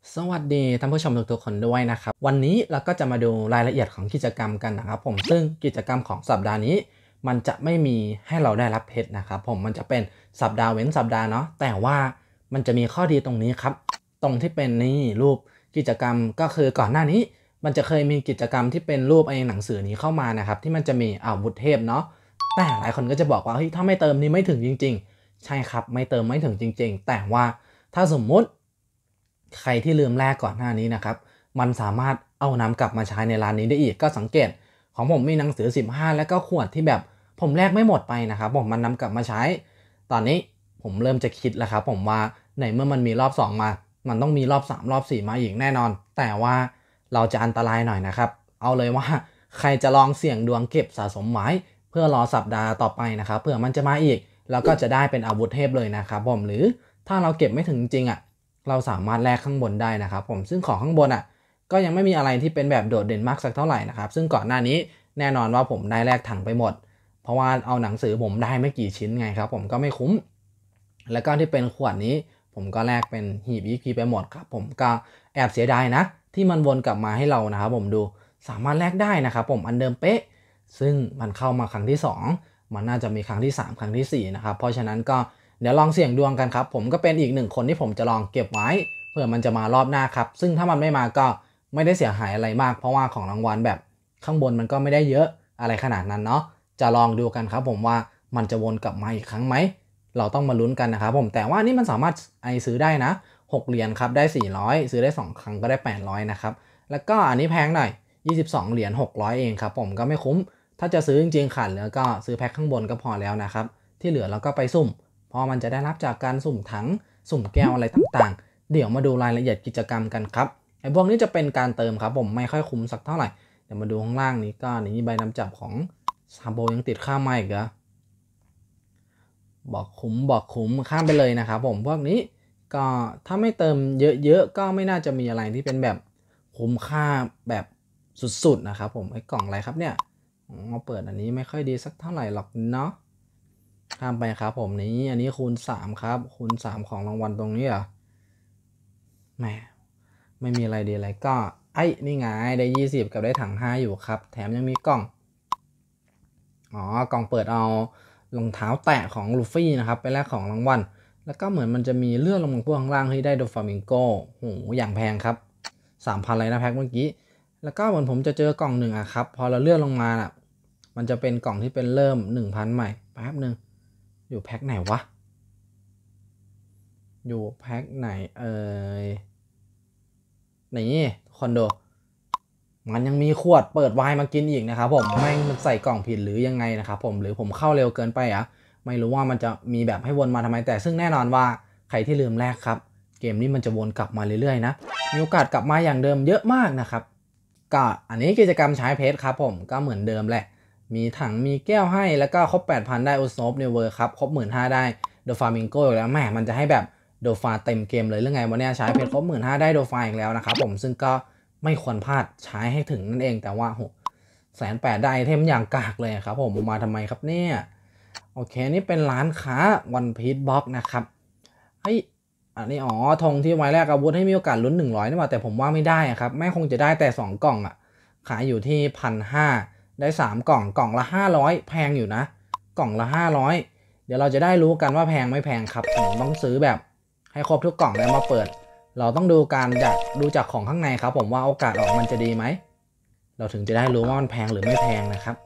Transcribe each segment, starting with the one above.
สวัสดีท่านผู้ชมทุกๆคนด้วยนะครับวันนี้เราก็จะมาดูรายละเอียดของกิจกรรมกันนะครับผมซึ่งกิจกรรมของสัปดาห์นี้มันจะไม่มีให้เราได้รับเพชรนะครับผมมันจะเป็นสัปดาห์เว้นสัปดาห์เนาะแต่ว่ามันจะมีข้อดีตรงนี้ครับตรงที่เป็นนี่รูปกิจกรรมก็คือก่อนหน้านี้มันจะเคยมีกิจกรรมที่เป็นรูปไอ้หนังสือนี้เข้ามานะครับที่มันจะมีอาวุธเทพเนาะแต่หลายคนก็จะบอกว่าเฮ้ยถ้าไม่เติมนี้ไม่ถึงจริงๆใช่ครับไม่เติมไม่ถึงจริงๆแต่ว่าถ้าสมมุติใครที่ลืมแลกก่อนหน้านี้นะครับมันสามารถเอานำกลับมาใช้ในร้านนี้ได้อีกก็สังเกตของผมมีหนังสือ15แล้วก็ขวดที่แบบผมแลกไม่หมดไปนะครับผมมันนำกลับมาใช้ตอนนี้ผมเริ่มจะคิดแล้วครับผมว่าในเมื่อมันมีรอบ2มามันต้องมีรอบ3รอบ4มาอีกแน่นอนแต่ว่าเราจะอันตรายหน่อยนะครับเอาเลยว่าใครจะลองเสี่ยงดวงเก็บสะสมไว้เพื่อรอสัปดาห์ต่อไปนะครับเผื่อมันจะมาอีกแล้วก็จะได้เป็นอาวุธเทพเลยนะครับผมหรือถ้าเราเก็บไม่ถึงจริงอ่ะเราสามารถแลกข้างบนได้นะครับผมซึ่งของข้างบนอ่ะก็ยังไม่มีอะไรที่เป็นแบบโดดเด่นมากสักเท่าไหร่นะครับซึ่งก่อนหน้านี้แน่นอนว่าผมได้แลกถังไปหมดเพราะว่าเอาหนังสือผมได้ไม่กี่ชิ้นไงครับผมก็ไม่คุ้มแล้วก็ที่เป็นขวดนี้ผมก็แลกเป็นหีบ EP ไปหมดครับผมก็แอบเสียดายนะที่มันวนกลับมาให้เรานะครับผมดูสามารถแลกได้นะครับผมอันเดิมเป๊ะซึ่งมันเข้ามาครั้งที่2มันน่าจะมีครั้งที่3ครั้งที่4นะครับเพราะฉะนั้นก็เดี๋ยวลองเสี่ยงดวงกันครับผมก็เป็นอีก1คนที่ผมจะลองเก็บไว้เผื่อมันจะมารอบหน้าครับซึ่งถ้ามันไม่มาก็ไม่ได้เสียหายอะไรมากเพราะว่าของรางวัลแบบข้างบนมันก็ไม่ได้เยอะอะไรขนาดนั้นเนาะจะลองดูกันครับผมว่ามันจะวนกลับมาอีกครั้งไหมเราต้องมาลุ้นกันนะครับผมแต่ว่านี่มันสามารถซื้อได้นะ6เหรียญครับได้400ซื้อได้2ครั้งก็ได้800นะครับแล้วก็อันนี้แพงหน่อย22เหรียญ600เองครับผมก็ไม่คุ้มถ้าจะซื้อจริงๆขาดเหลือก็ซื้อแพ็คข้างบนก็พอแล้วนะครับที่เหลือเราก็ไปสุ่มเพราะมันจะได้รับจากการสุ่มถังสุ่มแก้วอะไรต่างๆเดี๋ยวมาดูรายละเอียดกิจกรรมกันครับไอ้พวกนี้จะเป็นการเติมครับผมไม่ค่อยคุ้มสักเท่าไหร่เดี๋ยวมาดูข้างล่างนี้ก็นี่ใบนำจับของซาโบยังติดค่าไม้อีกเหรอบอกคุ้มข้ามไปเลยนะครับผมพวกนี้ก็ถ้าไม่เติมเยอะๆก็ไม่น่าจะมีอะไรที่เป็นแบบคุ้มค่าแบบสุดๆนะครับผมไอ้กล่องอะไรครับเนี่ยมาเปิดอันนี้ไม่ค่อยดีสักเท่าไหร่หรอกเนาะข้ามไปครับผมนี้อันนี้คูณ3ครับคูณ3ของรางวัลตรงนี้เหรอแหมไม่มีอะไรดีอะไรก็ไอ้นี่ไงได้20กับได้ถัง5อยู่ครับแถมยังมีกล่องกล่องเปิดเอารองเท้าแตะของลูฟี่นะครับไปแลกของรางวัลแล้วก็เหมือนมันจะมีเลื่อนลงมาพวกข้างล่างที่ได้โดฟามิงโกโหอย่างแพงครับ 3,000เลยนะแพ็คเมื่อกี้แล้วก็เหมือนผมจะเจอกล่องหนึ่งอะครับพอเราเลื่อนลงมาอ่ะมันจะเป็นกล่องที่เป็นเริ่ม 1,000 ใหม่แป๊บหนึ่งอยู่แพ็คไหนวะอยู่แพ็คไหนยนี่คอนโดมันยังมีขวดเปิดไวน์มากินอีกนะครับผมแม่งมันใส่กล่องผิดหรือยังไงนะครับผมหรือผมเข้าเร็วเกินไปอ่ะไม่รู้ว่ามันจะมีแบบให้วนมาทำไมแต่ซึ่งแน่นอนว่าใครที่ลืมแลกครับเกมนี้มันจะวนกลับมาเรื่อยๆนะมีโอกาสกลับมาอย่างเดิมเยอะมากนะครับก็อันนี้กิจกรรมใช้เพชรครับผมก็เหมือนเดิมแหละมีถังมีแก้วให้แล้วก็ครบ 8,000 ได้โอสโนปเนเวอร์ครับครบ 15,000 ได้โดฟามิงโกแล้วแหมมันจะให้แบบโดฟาเต็มเกมเลยเรื่องไงวันนี้ใช้เพชรครบ 15,000 ได้โดฟาอีกแล้วนะครับผมซึ่งก็ไม่ควรพลาดใช้ให้ถึงนั่นเองแต่ว่า180,000ได้ไอเทมอย่างกากเลยครับผมมาทำไมครับเนี่ยโอเคนี่เป็นร้านค้าวันพีชบ็อกนะครับเฮ้ยอันนี้ธงที่ไว้แรกอาวุธให้มีโอกาสลุ้น100นี่หว่าแต่ผมว่าไม่ได้ครับแม่คงจะได้แต่2กล่องอ่ะขายอยู่ที่ 1,500 ได้3กล่องกล่องละ500แพงอยู่นะกล่องละ500เดี๋ยวเราจะได้รู้กันว่าแพงไม่แพงครับผมต้องซื้อแบบให้ครบทุกกล่องแล้วมาเปิดเราต้องดูจากของข้างในครับผมว่าโอกาสออกมันจะดีไหมเราถึงจะได้รู้ว่ามันแพงหรือไม่แพงนะครับ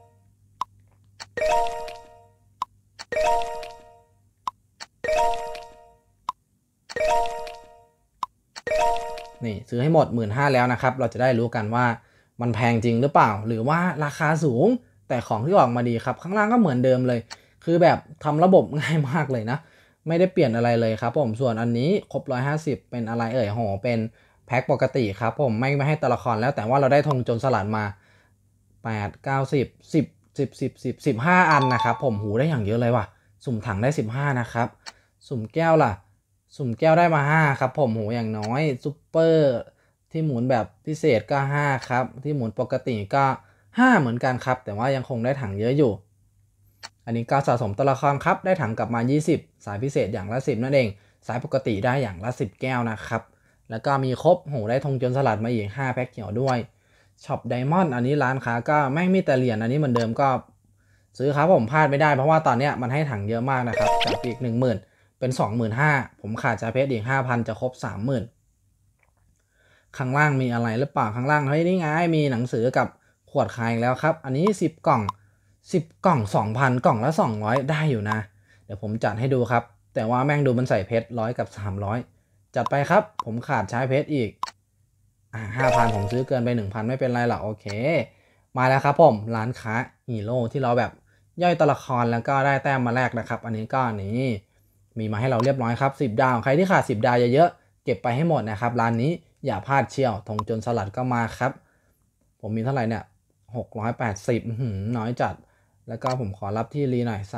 นี่ซื้อให้หมด 15,000 แล้วนะครับเราจะได้รู้กันว่ามันแพงจริงหรือเปล่าหรือว่าราคาสูงแต่ของที่ออกมาดีครับข้างล่างก็เหมือนเดิมเลยคือแบบทำระบบง่ายมากเลยนะไม่ได้เปลี่ยนอะไรเลยครับผมส่วนอันนี้ครบ150เป็นอะไรเป็นแพ็คปกติครับผมไม่ให้ตัวละครแล้วแต่ว่าเราได้ธงโจรสลัดมา8 9 10 10 10 15อันนะครับผมหูได้อย่างเยอะเลยว่ะสุ่มถังได้15นะครับสุ่มแก้วล่ะสุ่มแก้วได้มา5ครับผมหูอย่างน้อยซุปเปอร์ที่หมุนแบบพิเศษก็5ครับที่หมุนปกติก็5เหมือนกันครับแต่ว่ายังคงได้ถังเยอะอยู่อันนี้ก็สะสมตัวละครครับได้ถังกลับมา20สายพิเศษอย่างละ10นั่นเองสายปกติได้อย่างละ10แก้วนะครับแล้วก็มีครบโหได้ธงโจรสลัดมาอีก5แพ็คเขียวด้วยช็อปไดมอนด์อันนี้ร้านค้าก็แม่งมีแต่เหรียญอันนี้เหมือนเดิมก็ซื้อครับผมพลาดไม่ได้เพราะว่าตอนเนี้ยมันให้ถังเยอะมากนะครับจากอีก 10,000เป็น 25,000ผมขาดจ่ายเพชรอีก 5,000จะครบ 30,000ข้างล่างมีอะไรหรือเปล่าข้างล่างเฮ้ยนี่ไงมีหนังสือกับขวดคายแล้วครับอันนี้10 กล่อง10 กล่อง 2,000 กล่องละ200ได้อยู่นะเดี๋ยวผมจัดให้ดูครับแต่ว่าแม่งดูมันใส่เพชร100กับ300จัดไปครับผมขาดใช้เพชรอีก5,000ผมซื้อเกินไป 1,000 ไม่เป็นไรหรอกโอเคมาแล้วครับผมร้านค้าฮีโร่ที่เราแบบย่อยตัวละครแล้วก็ได้แต้มมาแลกนะครับอันนี้ก็นี่มีมาให้เราเรียบร้อยครับ10 ดาวใครที่ขาด10 ดาวเยอะๆเก็บไปให้หมดนะครับร้านนี้อย่าพลาดเชียวธงโจรสลัดก็มาครับผมมีเท่าไหร่เนี่ย680น้อยจัดแล้วก็ผมขอรับที่รีหน่อย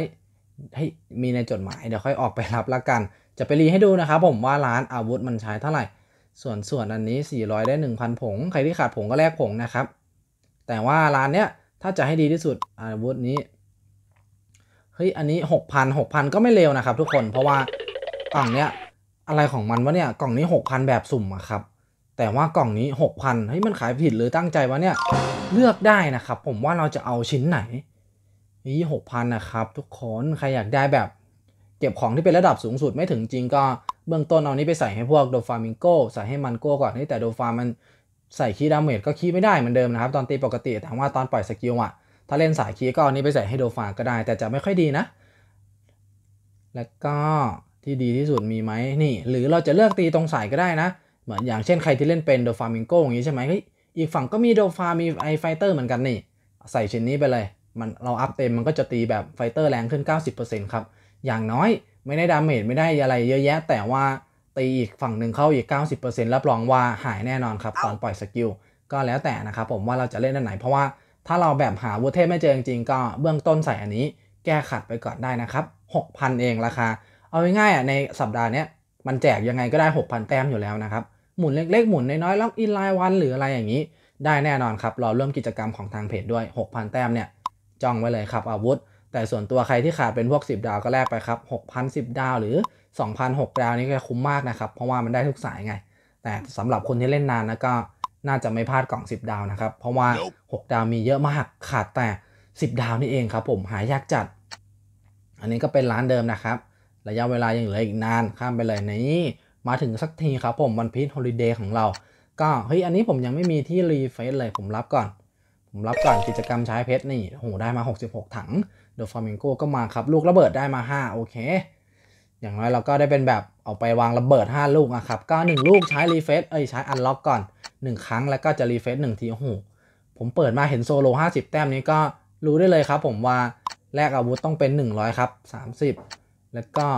300ให้มีในจดหมายเดี๋ยวค่อยออกไปรับละกันจะไปรีให้ดูนะครับผมว่าร้านอาวุธมันใช้เท่าไหร่ส่วนอันนี้400ได้ 1,000 ผงใครที่ขาดผงก็แลกผงนะครับแต่ว่าร้านเนี้ยถ้าจะให้ดีที่สุดอาวุธนี้เฮ้ยอันนี้ 6,000ก็ไม่เลวนะครับทุกคนเพราะว่ากล่องเนี้ยอะไรของมันวะเนี่ยกล่องนี้ 6,000 แบบสุ่มอะครับแต่ว่ากล่องนี้ 6,000เฮ้ยมันขายผิดหรือตั้งใจวะเนี่ยเลือกได้นะครับผมว่าเราจะเอาชิ้นไหนนี่ 6,000 นะครับทุกคนใครอยากได้แบบเก็บของที่เป็นระดับสูงสุดไม่ถึงจริงก็เบื้องต้นเอานี้ไปใส่ให้พวกโดฟามิงโกใส่ให้มันโก้ก่อนนี่แต่โดฟามันใส่คีย์ดาเมจก็คีย์ไม่ได้เหมือนเดิมนะครับตอนตีปกติแต่ว่าตอนปล่อยสกิลอะถ้าเล่นสายคีย์ก็เอานี้ไปใส่ให้โดฟาก็ได้แต่จะไม่ค่อยดีนะแล้วก็ที่ดีที่สุดมีไหมนี่หรือเราจะเลือกตีตรงสายก็ได้นะเหมือนอย่างเช่นใครที่เล่นเป็นโดฟามิงโกอย่างนี้ใช่ไหมเฮ้ยอีกฝั่งก็มีโดฟามีไอไฟเตอร์เหมือนกันนี่ใส่ชิ้นนี้ไปเลยมันเราอัพเต็มมันก็จะตีแบบไฟเตอร์แรงขึ้น 90% ครับอย่างน้อยไม่ได้ดาเมจไม่ได้อะไรเยอะแยะแต่ว่าตีอีกฝั่งหนึ่งเข้าอีก 90% รับรองว่าหายแน่นอนครับตอนปล่อยสกิลก็แล้วแต่นะครับผมว่าเราจะเล่นด้านไหนเพราะว่าถ้าเราแบบหาวูเทพไม่เจอจริงๆก็เบื้องต้นใส่อันนี้แก้ขัดไปก่อนได้นะครับ 6,000 เองราคาเอาง่ายๆในสัปดาห์นี้มันแจกยังไงก็ได้ 6,000 แต้มอยู่แล้วนะครับหมุนเล็กๆหมุนน้อยๆล็อกอินไลน์วันหรืออะไรอย่างนี้ได้แน่นอนครับเราเริ่มกิจกรรมของทางเพจด้วย 6,000 แต้มเนี่ยจ้องไว้เลยครับอาวุธแต่ส่วนตัวใครที่ขาดเป็นพวก10 ดาวก็แลกไปครับ 6,000 10 ดาวหรือ 2,000 6 ดาวนี่ก็คุ้มมากนะครับเพราะว่ามันได้ทุกสายไงแต่สำหรับคนที่เล่นนานนะก็น่าจะไม่พลาดกล่อง10 ดาวนะครับเพราะว่า6 ดาวมีเยอะมากขาดแต่10 ดาวนี่เองครับผมหายากจัดอันนี้ก็เป็นร้านเดิมนะครับระยะเวลายังเหลืออีกนานข้ามไปเลยนี่มาถึงสักทีครับผมวันพีชฮอลิเดย์ของเราก็เฮ้ยอันนี้ผมยังไม่มีที่รีเฟซเลยผมรับก่อนกิจกรรมใช้เพชรนี่โหได้มา66ถังเดอะฟลามิงโกก็มาครับลูกระเบิดได้มา5โอเคอย่างน้อยเราก็ได้เป็นแบบเอาไปวางระเบิด5ลูกนะครับก็1ลูกใช้รีเฟซใช้อันล็อกก่อน1ครั้งแล้วก็จะรีเฟซ1ทีโอ้โหผมเปิดมาเห็นโซโล50 แต้มนี้ก็รู้ได้เลยครับผมว่าแลกอาวุธต้องเป็น100ครับ30แล้วก็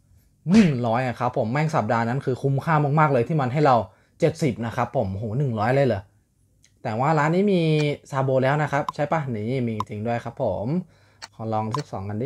100ครับผมแม่งสัปดาห์นั้นคือคุ้มค่ามากๆเลยที่มันให้เรา70นะครับผมโห100เลยเหรอแต่ว่าร้านนี้มีซาโบแล้วนะครับใช่ปะนี่มีจริงด้วยครับผมขอลอง12กันดิ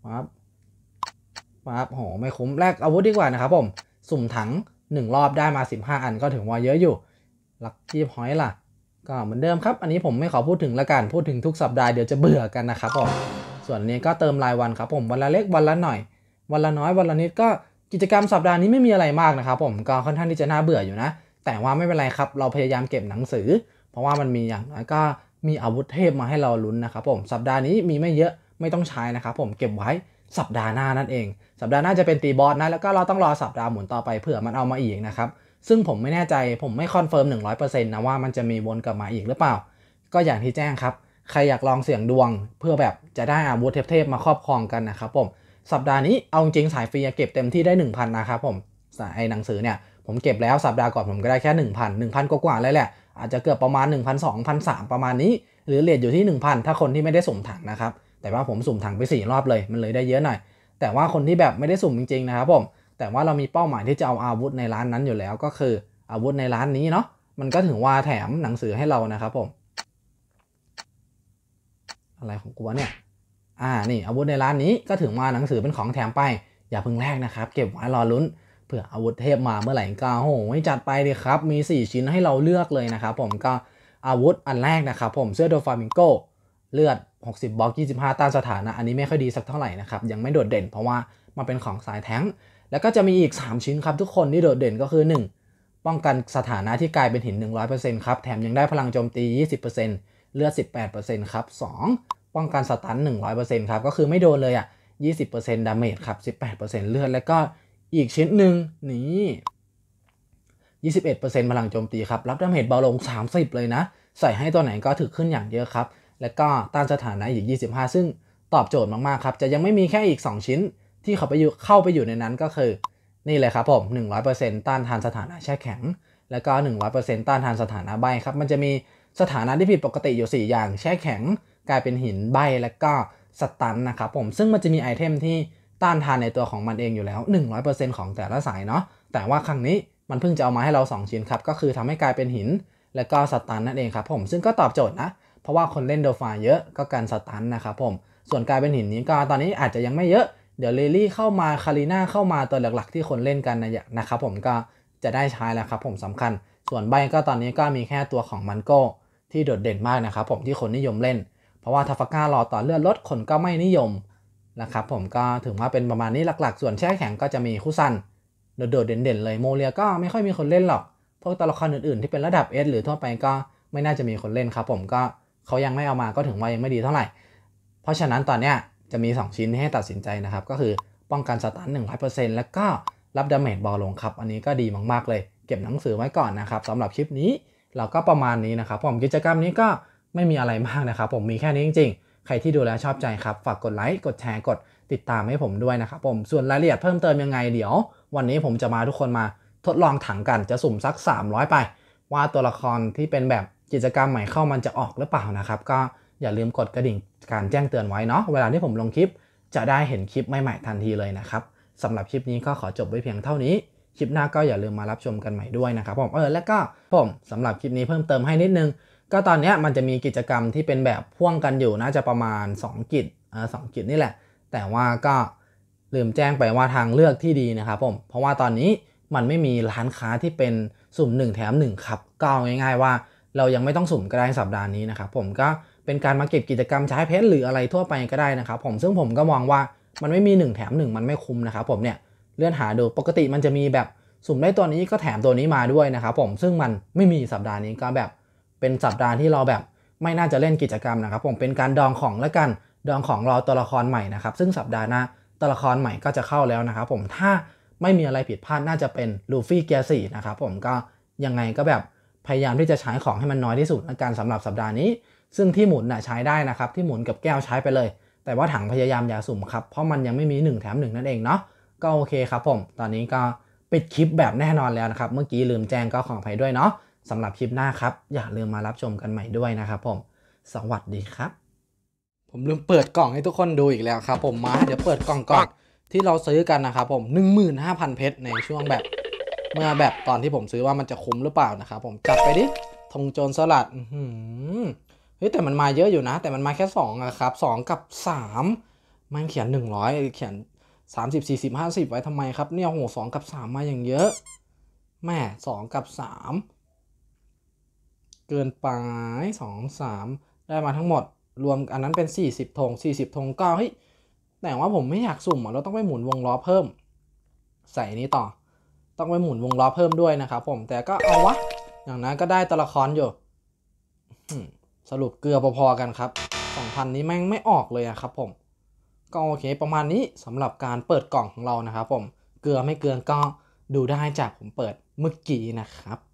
ครับโหไม่คุ้มแลกอาวุธดีกว่านะครับผมสุ่มถัง1รอบได้มา15อันก็ถือว่าเยอะอยู่ลัคกี้พอยต์ล่ะก็เหมือนเดิมครับอันนี้ผมไม่ขอพูดถึงละกันพูดถึงทุกสัปดาห์เดี๋ยวจะเบื่อกันนะครับผมส่วนนี้ก็เติมรายวันครับผมวันละเล็กวันละหน่อยวันละน้อยวันละนิดก็กิจกรรมสัปดาห์นี้ไม่มีอะไรมากนะครับผมก็ค่อนข้างที่จะน่าเบื่ออยู่นะแต่ว่าไม่เป็นไรครับเราพยายามเก็บหนังสือเพราะว่ามันมีอย่างน้อยก็มีอาวุธเทพมาให้เราลุ้นนะครับผมสัปดาห์นี้มีไม่เยอะไม่ต้องใช้นะครับผมเก็บไว้สัปดาห์หน้านั่นเองสัปดาห์หน้าจะเป็นตีบอสนะแล้วก็เราต้องรอสัปดาห์หมุนต่อไปเผื่อมันเอามาอีกนะครับซึ่งผมไม่แน่ใจผมไม่คอนเฟิร์ม 100% นะว่ามันจะมีวนกลับมาอีกหรือเปล่าก็อย่างที่แจ้งครับใครอยากลองเสี่ยงดวงเพื่อแบบจะได้อาวุธเทพๆมาครอบครองกันนะครับผมสัปดาห์นี้เอาจริงสายฟรีเก็บเต็มที่ได้ 1,000 นะครับผมสายหนังสือเนี่ยผมเก็บแล้วสัปดาห์ก่อนผมก็ได้แค่ 1,000 กว่าๆเลยแหละอาจจะเกือบประมาณ 1,200 1,300 ประมาณนี้หรือเรทอยู่ที่ 1,000 ถ้าคนที่ไม่ได้สุ่มถังนะครับแต่ว่าผมสุ่มถังไป4รอบเลยมันเลยได้เยอะหน่อยแต่ว่าคนที่แบบไม่ได้สุ่มจริงๆนะครับผมแต่ว่าเรามีเป้าหมายที่จะเอาอาวุธในร้านนั้นอยู่แล้วก็คืออาวุธในร้านนี้เนาะมันก็ถือว่าแถมหนังสือให้เรานะครับผมอะไรของกูวะเนี่ยนี่อาวุธในร้านนี้ก็ถือว่าหนังสือเป็นของแถมไปอย่าเพิ่งแลกนะครับเก็บไว้รอลุ้นเผื่ออาวุธเทพมาเมื่อไหร่ก็โอ้โหจัดไปเลยครับมี4ชิ้นให้เราเลือกเลยนะครับผมก็อาวุธอันแรกนะครับผมเสื้อโดฟามิงโกเลือด60บล็อก25ต้านสถานะอันนี้ไม่ค่อยดีสักเท่าไหร่นะครับยังไม่โดดเด่นเพราะว่ามันเป็นของสายแท้งแล้วก็จะมีอีก3ชิ้นครับทุกคนที่โดดเด่นก็คือ1 ป้องกันสถานะที่กลายเป็นหิน 100% ครับแถมยังได้พลังโจมตี 20%เลือด 18% ครับ2ป้องกันสตัน 100% ครับก็คือไม่โดนเลยอ่ะ 20% ดาเมจครับ 18% เลือดแล้วก็อีกชิ้นหนึ่งนี่ 21% พลังโจมตีครับรับดาเมจเบาลง 30 เลยนะใส่ให้ตัวไหนก็ถึกขึ้นอย่างเยอะครับแล้วก็ต้านสถานะอีก 25 ซึ่งตอบโจทย์มากๆครับจะยังไม่มีแค่อีก 2 ชิ้นที่เข้าไปอยู่ในนั้นก็คือนี่เลยครับผม 100% ต้านทานสถานะแช่แข็งแล้วก็ 100% ต้านทานสถานะใบครับมันจะมีสถานะที่ผิดปกติอยู่ 4 อย่างแช่แข็งกลายเป็นหินใบแล้วก็สตันนะครับผมซึ่งมันจะมีไอเทมที่ต้านทานในตัวของมันเองอยู่แล้ว 100% ของแต่ละสายเนาะแต่ว่าครั้งนี้มันเพิ่งจะเอามาให้เรา2ชิ้นครับก็คือทำให้กลายเป็นหินแล้วก็สตันนั่นเองครับผมซึ่งก็ตอบโจทย์นะเพราะว่าคนเล่นโดฟาเยอะก็การสตันนะครับผมส่วนกลายเป็นหินนี้ก็ตอนนี้อาจจะยังไม่เยอะเดี๋ยวเลลี่เข้ามาคารีนาเข้ามาตัวหลักๆที่คนเล่นกันนะครับผมก็จะได้ใช้แล้วครับผมสำคัญส่วนใบก็ตอนนี้ก็มีแค่ตัวของมันโก้ที่โดดเด่นมากนะครับผมที่คนนิยมเล่นเพราะว่าทาฟาก้ารอต่อเลือดลดคนก็ไม่นิยมนะครับผมก็ถึงว่าเป็นประมาณนี้หลักๆส่วนแช่แข็งก็จะมีคุซันโดดๆเด่นๆเลยโมเลียก็ไม่ค่อยมีคนเล่นหรอกพวกตัวละครอื่นๆที่เป็นระดับ S หรือทั่วไปก็ไม่น่าจะมีคนเล่นครับผมก็เขายังไม่เอามาก็ถึงว่ายังไม่ดีเท่าไหร่เพราะฉะนั้นตอนเนี้ยจะมี2ชิ้นให้ตัดสินใจนะครับก็คือป้องกันสตัน 100% แล้วก็รับดาเมจเบาลงครับอันนี้ก็ดีมากๆเลยเก็บหนังสือไว้ก่อนนะครับสำหรับคลิปนี้เราก็ประมาณนี้นะครับผมกิจกรรมนี้ก็ไม่มีอะไรมากนะครับผมมีแค่นี้จริงๆใครที่ดูแลชอบใจครับฝากกดไลค์กดแชร์กดติดตามให้ผมด้วยนะครับผมส่วนรายละเอียดเพิ่มเติมยังไงเดี๋ยววันนี้ผมจะมาทุกคนมาทดลองถังกันจะสุ่มสัก300ไปว่าตัวละครที่เป็นแบบกิจกรรมใหม่เข้ามันจะออกหรือเปล่านะครับก็อย่าลืมกดกระดิ่งการแจ้งเตือนไว้เนาะเวลาที่ผมลงคลิปจะได้เห็นคลิปใหม่ๆทันทีเลยนะครับสำหรับคลิปนี้ก็ขอจบไว้เพียงเท่านี้คลิปหน้าก็อย่าลืมมารับชมกันใหม่ด้วยนะครับผมแล้วก็ผมสำหรับคลิปนี้เพิ่มเติมให้นิดนึงก็ตอนนี้มันจะมีกิจกรรมที่เป็นแบบพ่วงกันอยู่น่าจะประมาณ2กิจนี่แหละแต่ว่าก็ลืมแจ้งไปว่าทางเลือกที่ดีนะครับผมเพราะว่าตอนนี้มันไม่มีร้านค้าที่เป็นสุ่ม1แถม1ครับก็ง่ายๆว่าเรายังไม่ต้องสุ่มก็ได้สัปดาห์นี้นะครับผมก็เป็นการมาเก็บกิจกรรมใช้เพชรหรืออะไรทั่วไปก็ได้นะครับผมซึ่งผมก็มองว่ามันไม่มี1แถม1มันไม่คุ้มนะครับผมเนี่ยเลื่อนหาดูปกติมันจะมีแบบสุ่มได้ตัวนี้ก็แถมตัวนี้มาด้วยนะครับผมซึ่งมันไม่มีสัปดาห์นี้ก็แบบเป็นสัปดาห์ที่เราแบบไม่น่าจะเล่นกิจกรรมนะครับผมเป็นการดองของและกันดองของรอตัวละครใหม่นะครับซึ่งสัปดาห์หน้าตัวละครใหม่ก็จะเข้าแล้วนะครับผมถ้าไม่มีอะไรผิดพลาดน่าจะเป็นลูฟี่เกียร์ 4นะครับผมก็ยังไงก็แบบพยายามที่จะใช้ของให้มันน้อยที่สุดในการสำหรับสัปดาห์นี้ซึ่งที่หมุนใช้ได้นะครับที่หมุนกับแก้วใช้ไปเลยแต่ว่าถังพยายามอย่าสุ่มครับเพราะมันยังไม่มี1แถม1นั่นเองเนาะก็โอเคครับผมตอนนี้ก็ปิดคลิปแบบแน่นอนแล้วนะครับเมื่อกี้ลืมแจ้งก็ขออภัยด้วยเนาะสำหรับคลิปหน้าครับอย่าลืมมารับชมกันใหม่ด้วยนะครับผมสวัสดีครับผมลืมเปิดกล่องให้ทุกคนดูอีกแล้วครับผมมาเดี๋ยวเปิดกล่องก่อนที่เราซื้อกันนะครับผม 15,000 เพชรในช่วงแบบเมื่อแบบตอนที่ผมซื้อว่ามันจะคุ้มหรือเปล่านะครับผมจัดไปดิธงโจรสลัดเฮ้ยแต่มันมาเยอะอยู่นะแต่มันมาแค่2อะครับ2กับ3มันเขียน100เขียน30 40 50ไว้ทำไมครับเนี่ยโห2กับ3มาอย่างเยอะแม่2กับ3เกินไป2 3ได้มาทั้งหมดรวมอันนั้นเป็น40ธง40ธงก็เฮ้ยแต่ว่าผมไม่อยากสุ่มเราต้องไปหมุนวงล้อเพิ่มใส่นี้ต่อต้องไปหมุนวงล้อเพิ่มด้วยนะครับผมแต่ก็เอาวะอย่างนั้นก็ได้ตัวละครอยู่สรุปเกลือพอๆกันครับ 2,000 นี้แม่งไม่ออกเลยครับผมก็โอเคประมาณนี้สำหรับการเปิดกล่องของเรานะครับผมเกลือไม่เกลือก็ดูได้จากผมเปิดเมื่อกี้นะครับ